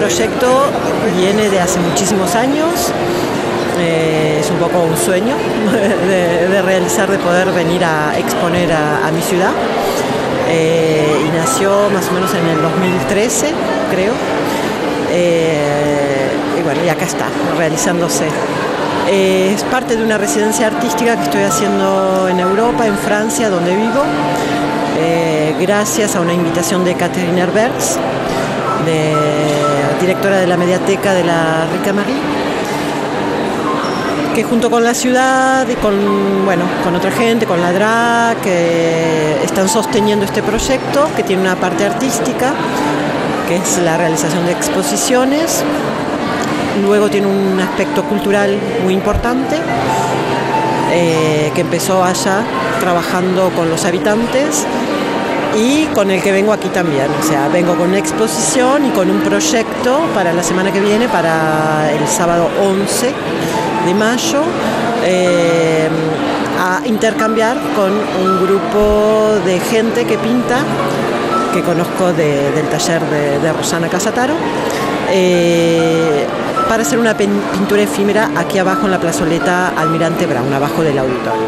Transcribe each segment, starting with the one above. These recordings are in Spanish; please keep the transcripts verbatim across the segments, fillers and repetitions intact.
proyecto viene de hace muchísimos años. Eh, es un poco un sueño de, de realizar, de poder venir a exponer a, a mi ciudad. Eh, y nació más o menos en el dos mil trece, creo. Eh, y bueno, y acá está, realizándose. Eh, es parte de una residencia artística que estoy haciendo en Europa, en Francia, donde vivo, eh, gracias a una invitación de Catherine Herberts, de, directora de la Mediateca de la Rica Marie, que junto con la ciudad y con, bueno, con otra gente, con la D R A, que están sosteniendo este proyecto, que tiene una parte artística, que es la realización de exposiciones. Luego tiene un aspecto cultural muy importante, eh, que empezó allá trabajando con los habitantes y con el que vengo aquí también. O sea, vengo con una exposición y con un proyecto para la semana que viene, para el sábado once de mayo, eh, a intercambiar con un grupo de gente que pinta, que conozco de, del taller de, de Rosana Casataro, eh, para hacer una pintura efímera aquí abajo en la plazoleta Almirante Brown, abajo del auditorio.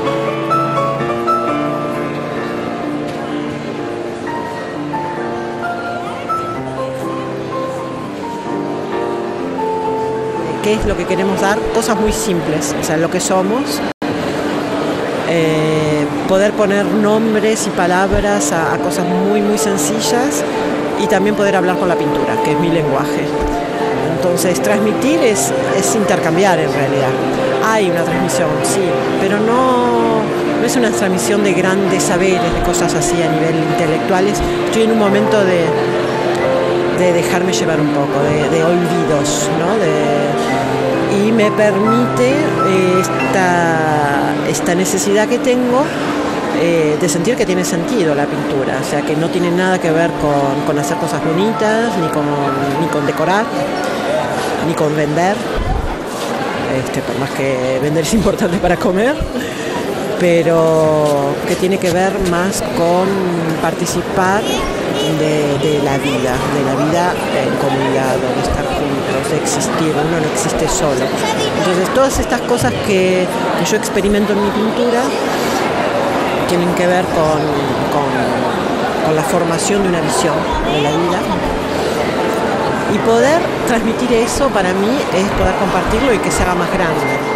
¿Qué es lo que queremos dar? Cosas muy simples, o sea, lo que somos. Eh, poder poner nombres y palabras a, a cosas muy, muy sencillas y también poder hablar con la pintura, que es mi lenguaje. Entonces, transmitir es, es intercambiar en realidad. Hay una transmisión, sí, pero no, no es una transmisión de grandes saberes, de cosas así a nivel intelectuales. Estoy en un momento de, de dejarme llevar un poco, de, de olvidos, ¿no? De, y me permite eh, esta, esta necesidad que tengo eh, de sentir que tiene sentido la pintura, o sea, que no tiene nada que ver con, con hacer cosas bonitas, ni con, ni con decorar, ni con vender, este, por más que vender es importante para comer, pero que tiene que ver más con participar de, de la vida, de la vida en comunidad, de estar juntos, de existir. Uno no existe solo. Entonces todas estas cosas que, que yo experimento en mi pintura tienen que ver con, con, con la formación de una visión de la vida. Y poder transmitir eso para mí es poder compartirlo y que se haga más grande.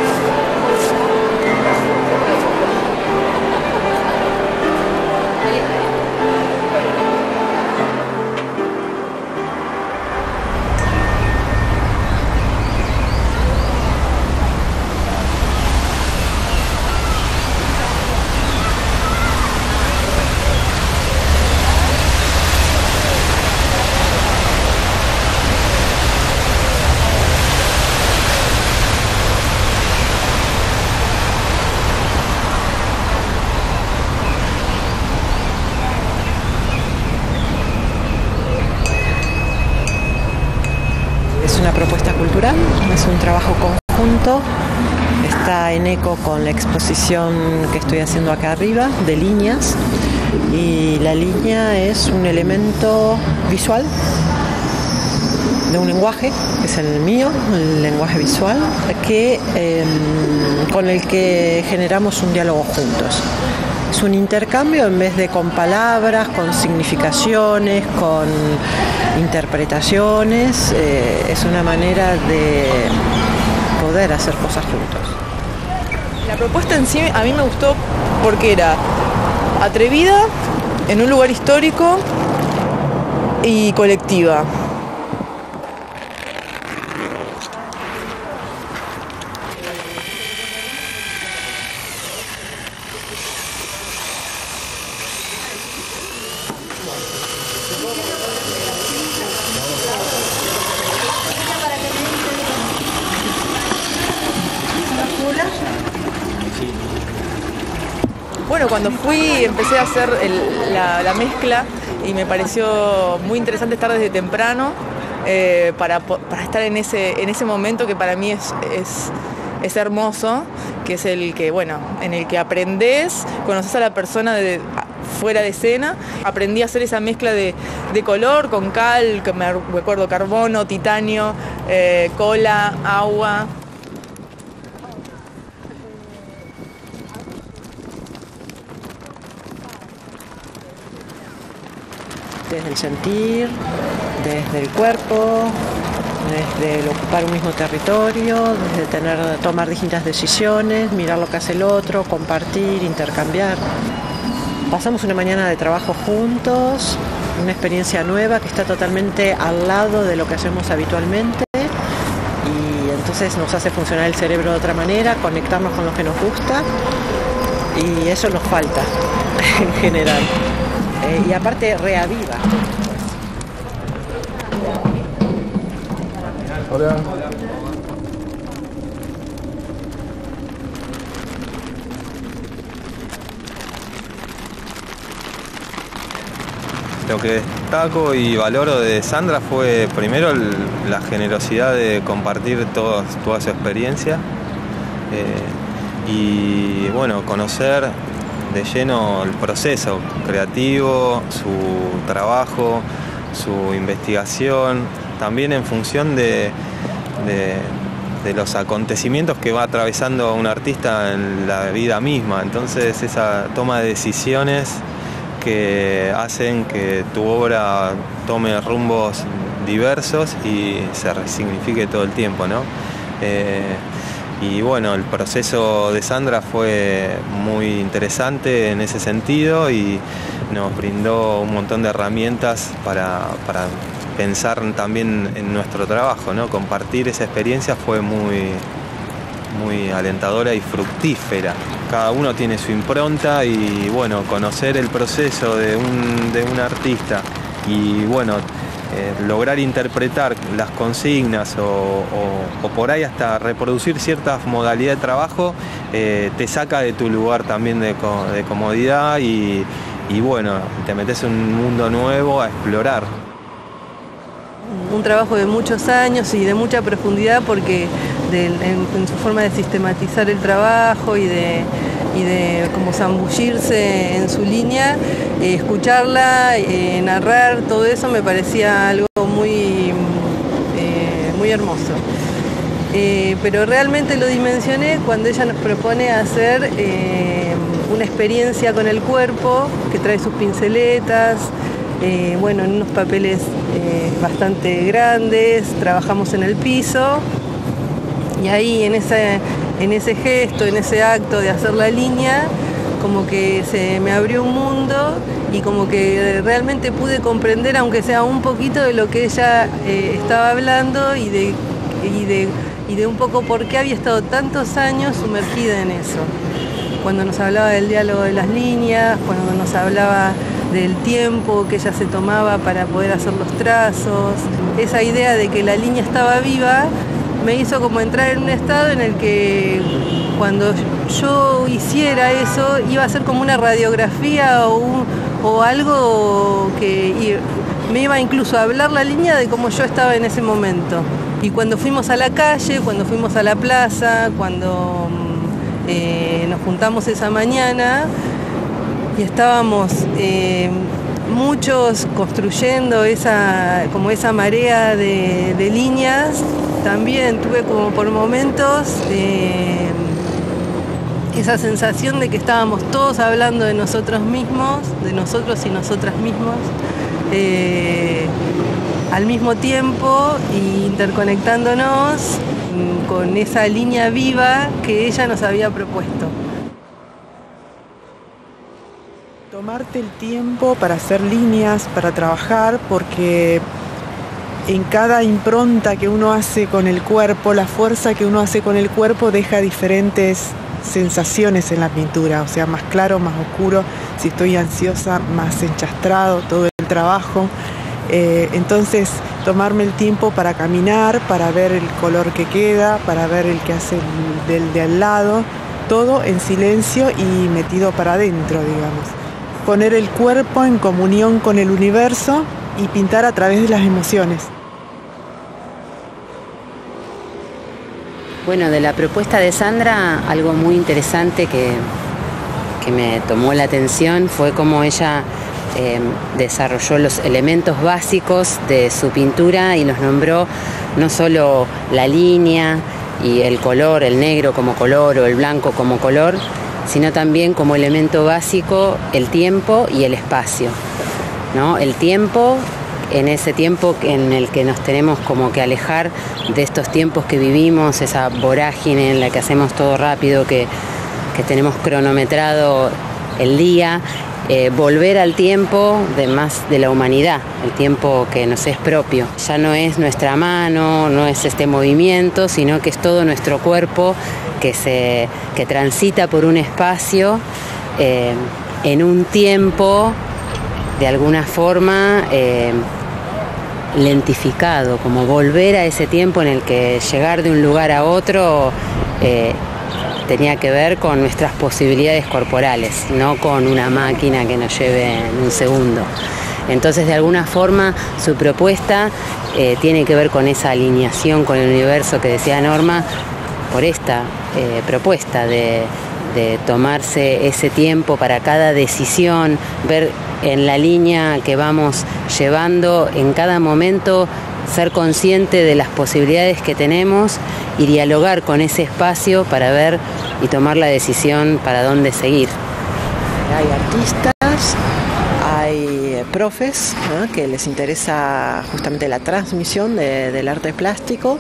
Es una propuesta cultural, es un trabajo conjunto, está en eco con la exposición que estoy haciendo acá arriba, de líneas, y la línea es un elemento visual de un lenguaje, que es el mío, el lenguaje visual, que, eh, con el que generamos un diálogo juntos. Es un intercambio en vez de con palabras, con significaciones, con interpretaciones. Eh, es una manera de poder hacer cosas juntos. La propuesta en sí a mí me gustó porque era atrevida, en un lugar histórico y colectiva. Bueno, cuando fui empecé a hacer el, la, la mezcla y me pareció muy interesante estar desde temprano eh, para, para estar en ese, en ese momento que para mí es, es, es hermoso, que es el que, bueno, en el que aprendés, conoces a la persona de, fuera de escena. Aprendí a hacer esa mezcla de, de color con cal, que me recuerdo carbono, titanio, eh, cola, agua. Desde el sentir, desde el cuerpo, desde el ocupar un mismo territorio, desde tener, tomar distintas decisiones, mirar lo que hace el otro, compartir, intercambiar. Pasamos una mañana de trabajo juntos, una experiencia nueva que está totalmente al lado de lo que hacemos habitualmente y entonces nos hace funcionar el cerebro de otra manera, conectarnos con lo que nos gusta y eso nos falta en general. Eh, y aparte reaviva. Hola. Lo que destaco y valoro de Sandra fue primero el, la generosidad de compartir todos, toda su experiencia eh, y bueno, conocer de lleno el proceso creativo, su trabajo, su investigación, también en función de, de, de los acontecimientos que va atravesando un artista en la vida misma. Entonces esa toma de decisiones que hacen que tu obra tome rumbos diversos y se resignifique todo el tiempo, ¿no? Eh, Y bueno, el proceso de Sandra fue muy interesante en ese sentido y nos brindó un montón de herramientas para, para pensar también en nuestro trabajo, ¿no? Compartir esa experiencia fue muy, muy alentadora y fructífera. Cada uno tiene su impronta y bueno, conocer el proceso de un, de un artista y bueno, Eh, lograr interpretar las consignas o, o, o por ahí hasta reproducir ciertas modalidades de trabajo eh, te saca de tu lugar también de, de comodidad y, y bueno, te metes en un mundo nuevo a explorar. Un trabajo de muchos años y de mucha profundidad porque de, en, en su forma de sistematizar el trabajo y de, y de como zambullirse en su línea, eh, escucharla, eh, narrar, todo eso me parecía algo muy, eh, muy hermoso. Eh, pero realmente lo dimensioné cuando ella nos propone hacer eh, una experiencia con el cuerpo, que trae sus pinceletas, eh, bueno, en unos papeles eh, bastante grandes, trabajamos en el piso y ahí en ese, en ese gesto, en ese acto de hacer la línea, como que se me abrió un mundo y como que realmente pude comprender, aunque sea un poquito, de lo que ella eh, estaba hablando y de, y, de, y de un poco por qué había estado tantos años sumergida en eso. Cuando nos hablaba del diálogo de las líneas, cuando nos hablaba del tiempo que ella se tomaba para poder hacer los trazos, esa idea de que la línea estaba viva me hizo como entrar en un estado en el que cuando yo hiciera eso iba a ser como una radiografía o, un, o algo que me iba incluso a hablar la línea de cómo yo estaba en ese momento. Y cuando fuimos a la calle, cuando fuimos a la plaza, cuando eh, nos juntamos esa mañana y estábamos eh, muchos construyendo esa, como esa marea de, de líneas, también tuve como por momentos eh, esa sensación de que estábamos todos hablando de nosotros mismos, de nosotros y nosotras mismos, eh, al mismo tiempo e interconectándonos con esa línea viva que ella nos había propuesto. Tomarte el tiempo para hacer líneas, para trabajar, porque en cada impronta que uno hace con el cuerpo, la fuerza que uno hace con el cuerpo deja diferentes sensaciones en la pintura, o sea, más claro, más oscuro, si estoy ansiosa, más enchastrado todo el trabajo. Eh, entonces, tomarme el tiempo para caminar, para ver el color que queda, para ver el que hace el del de al lado, todo en silencio y metido para adentro, digamos. Poner el cuerpo en comunión con el universo y pintar a través de las emociones. Bueno, de la propuesta de Sandra, algo muy interesante que, que me tomó la atención fue cómo ella eh, desarrolló los elementos básicos de su pintura y los nombró no solo la línea y el color, el negro como color o el blanco como color, sino también como elemento básico el tiempo y el espacio, ¿no? El tiempo, en ese tiempo en el que nos tenemos como que alejar de estos tiempos que vivimos, esa vorágine en la que hacemos todo rápido, que, que tenemos cronometrado el día, eh, volver al tiempo de más de la humanidad, el tiempo que nos es propio. Ya no es nuestra mano, no es este movimiento, sino que es todo nuestro cuerpo que, se, que transita por un espacio eh, en un tiempo de alguna forma eh, lentificado, como volver a ese tiempo en el que llegar de un lugar a otro eh, tenía que ver con nuestras posibilidades corporales, no con una máquina que nos lleve en un segundo. Entonces, de alguna forma, su propuesta eh, tiene que ver con esa alineación con el universo que decía Norma, por esta eh, propuesta de, de tomarse ese tiempo para cada decisión, ver en la línea que vamos llevando en cada momento, ser consciente de las posibilidades que tenemos y dialogar con ese espacio para ver y tomar la decisión para dónde seguir. Hay artistas, hay profes, ¿no?, que les interesa justamente la transmisión de, del arte plástico.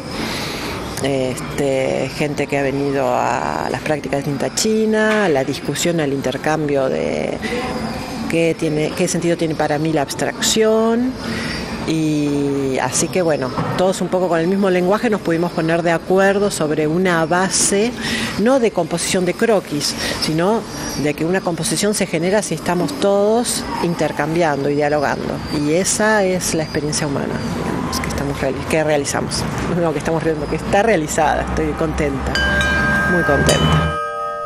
Este, gente que ha venido a las prácticas de tinta china, la discusión, el intercambio de qué, tiene, qué sentido tiene para mí la abstracción. Y así que bueno, todos un poco con el mismo lenguaje nos pudimos poner de acuerdo sobre una base, no de composición de croquis, sino de que una composición se genera si estamos todos intercambiando y dialogando. Y esa es la experiencia humana, digamos, que, estamos, que realizamos. No, que estamos viendo, que está realizada. Estoy contenta, muy contenta.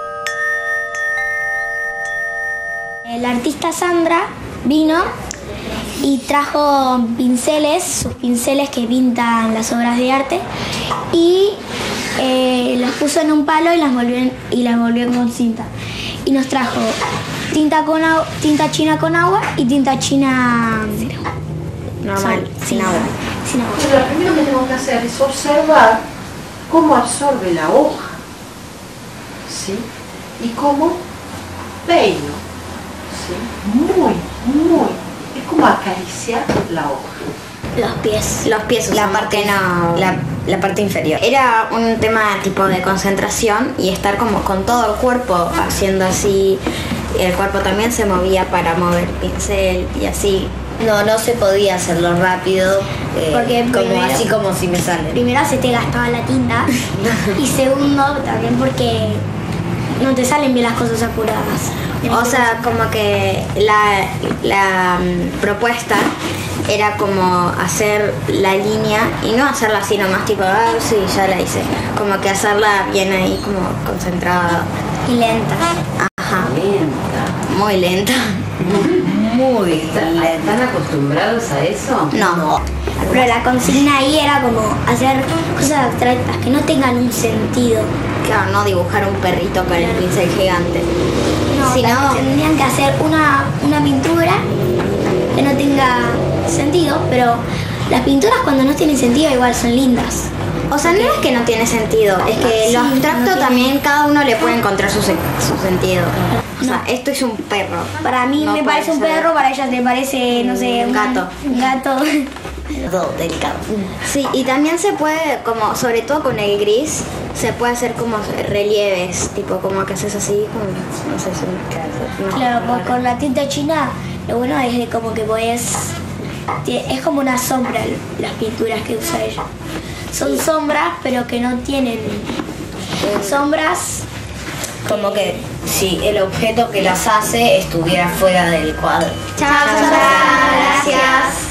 La artista Sandra vino y trajo pinceles, sus pinceles que pintan las obras de arte, y eh, los puso en un palo y las volvió, en, y las volvió con cinta. Y nos trajo tinta, con agua, tinta china con agua y tinta china normal, Sol, sin agua. Sin agua. Entonces, lo primero que tengo que hacer es observar cómo absorbe la hoja, ¿sí?, y cómo peino, ¿sí?, muy, muy. Es como acariciar la hoja. Los pies. Los pies, la parte no, la, la parte inferior. Era un tema tipo de concentración y estar como con todo el cuerpo haciendo así. El cuerpo también se movía para mover el pincel y así. No, no se podía hacerlo rápido, eh, porque como primero, así como si me sale. Primero se te gastaba la tinta y segundo también porque no te salen bien las cosas apuradas. O sea, como que la, la um, propuesta era como hacer la línea y no hacerla así nomás tipo, ah, sí, ya la hice. Como que hacerla bien ahí, como concentrada. Y lenta. Ajá. Lenta. Muy lenta. Muy lenta. ¿Están acostumbrados a eso? No. Pero la consigna ahí era como hacer cosas abstractas que no tengan un sentido. Claro, no dibujar un perrito con el pincel gigante. No, sino tendrían que hacer una, una pintura que no tenga sentido, pero las pinturas cuando no tienen sentido igual son lindas. O sea, no es que no tiene sentido, es que sí, lo abstracto no también tiene... cada uno le puede encontrar su, su sentido. O sea, no. Esto es un perro. Para mí no me parece un perro, para ellas le parece, no sé, un gato. Un gato. Todo delicado. Sí, y también se puede, como sobre todo con el gris, se puede hacer como relieves, tipo como que haces así, como, no sé si... No, claro, pues con la tinta china, lo bueno es de como que podés... Es como una sombra las pinturas que usa ella. Son sombras, pero que no tienen sombras. Como que si el objeto que las hace estuviera fuera del cuadro. Chao, Sandra. Gracias.